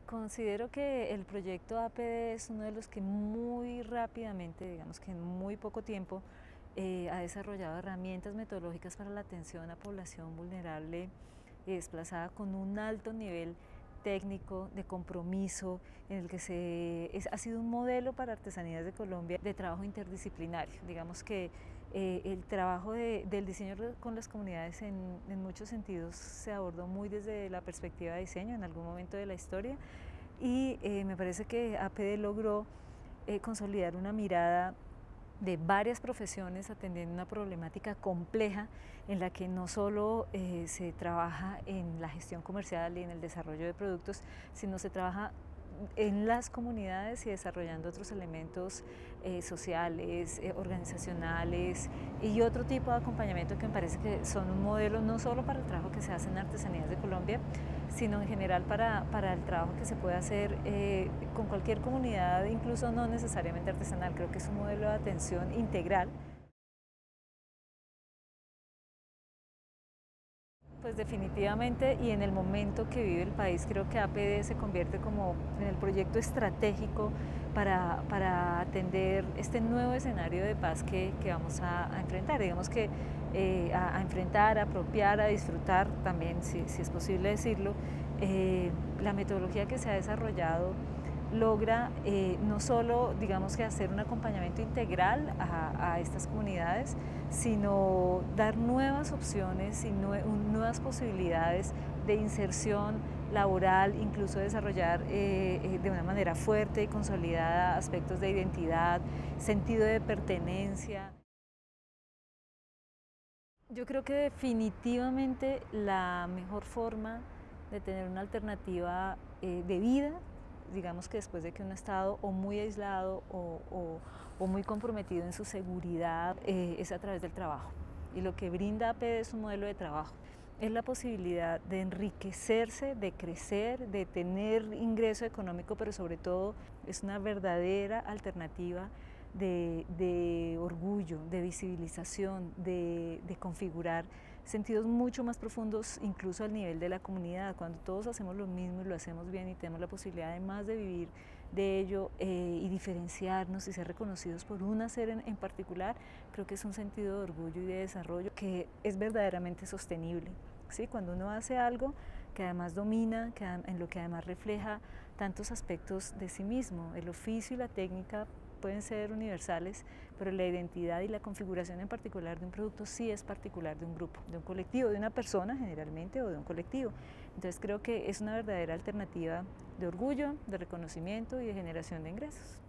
Considero que el proyecto APD es uno de los que muy rápidamente, digamos que en muy poco tiempo, ha desarrollado herramientas metodológicas para la atención a población vulnerable y desplazada con un alto nivel técnico, de compromiso, en el que ha sido un modelo para Artesanías de Colombia de trabajo interdisciplinario. Digamos que el trabajo del diseño con las comunidades en muchos sentidos se abordó muy desde la perspectiva de diseño en algún momento de la historia y me parece que APD logró consolidar una mirada de varias profesiones atendiendo una problemática compleja en la que no solo se trabaja en la gestión comercial y en el desarrollo de productos, sino se trabaja en las comunidades y desarrollando otros elementos sociales, organizacionales y otro tipo de acompañamiento que me parece que son un modelo no solo para el trabajo que se hace en Artesanías de Colombia, sino en general para el trabajo que se puede hacer con cualquier comunidad, incluso no necesariamente artesanal. Creo que es un modelo de atención integral. Pues definitivamente, y en el momento que vive el país, creo que APD se convierte como en el proyecto estratégico para atender este nuevo escenario de paz que vamos a enfrentar. Digamos que a enfrentar, a apropiar, a disfrutar también, si es posible decirlo, la metodología que se ha desarrollado logra no solo, digamos que hacer un acompañamiento integral a estas comunidades, sino dar nuevas opciones y nuevas posibilidades de inserción laboral, incluso desarrollar de una manera fuerte y consolidada aspectos de identidad, sentido de pertenencia. Yo creo que definitivamente la mejor forma de tener una alternativa de vida, digamos que después de que uno ha estado o muy aislado o muy comprometido en su seguridad, es a través del trabajo. Y lo que brinda APD es un modelo de trabajo. Es la posibilidad de enriquecerse, de crecer, de tener ingreso económico, pero sobre todo es una verdadera alternativa de orgullo, de visibilización, de configurar sentidos mucho más profundos, incluso al nivel de la comunidad. Cuando todos hacemos lo mismo y lo hacemos bien y tenemos la posibilidad además de vivir de ello y diferenciarnos y ser reconocidos por un hacer en particular, creo que es un sentido de orgullo y de desarrollo que es verdaderamente sostenible. ¿Sí? Cuando uno hace algo que además domina, en lo que además refleja tantos aspectos de sí mismo, el oficio y la técnica pueden ser universales, pero la identidad y la configuración en particular de un producto sí es particular de un grupo, de un colectivo, de una persona generalmente o de un colectivo. Entonces creo que es una verdadera alternativa de orgullo, de reconocimiento y de generación de ingresos.